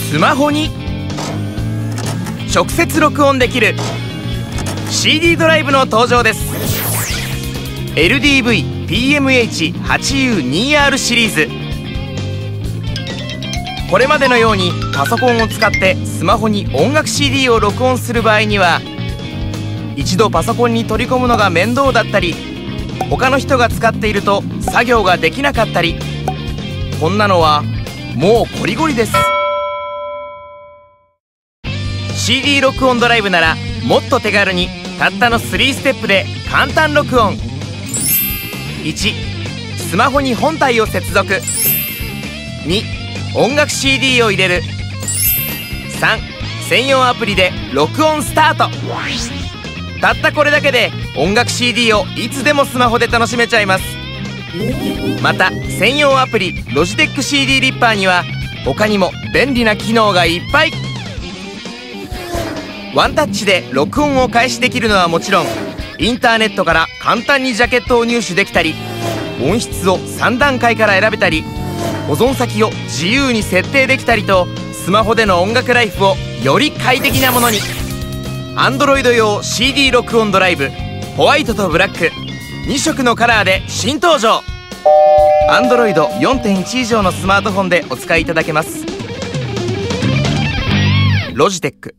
スマホに直接録音できる CD ドライブの登場です。 LDV-PMH8U2R シリーズ。これまでのようにパソコンを使ってスマホに音楽 CD を録音する場合には、一度パソコンに取り込むのが面倒だったり、他の人が使っていると作業ができなかったり、こんなのはもうこりごりです。 CD 録音ドライブならもっと手軽にたったの3ステップで簡単録音。1、スマホに本体を接続。2、音楽 CD を入れる。3、専用アプリで録音スタート。たったこれだけで音楽 CD をいつでもスマホで楽しめちゃいます。また専用アプリロジテック CD リッパーには他にも便利な機能がいっぱい。ワンタッチで録音を開始できるのはもちろん、インターネットから簡単にジャケットを入手できたり、音質を3段階から選べたり、保存先を自由に設定できたりと、スマホでの音楽ライフをより快適なものに。 Android 用 CD 録音ドライブ、ホワイトとブラック2色のカラーで新登場。 Android 4.1 以上のスマートフォンでお使いいただけます。ロジテック。